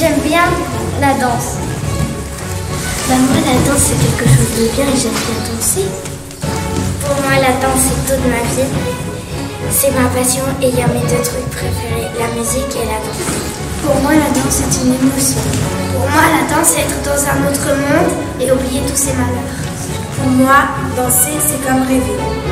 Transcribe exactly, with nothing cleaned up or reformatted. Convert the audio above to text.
J'aime bien la danse. Bah moi la danse c'est quelque chose de bien et j'aime bien danser. Pour moi la danse c'est toute ma vie. C'est ma passion et il y a mes deux trucs préférés, la musique et la danse. Pour moi la danse c'est une émotion. Pour moi la danse c'est être dans un autre monde et oublier tous ses malheurs. Pour moi danser c'est comme rêver.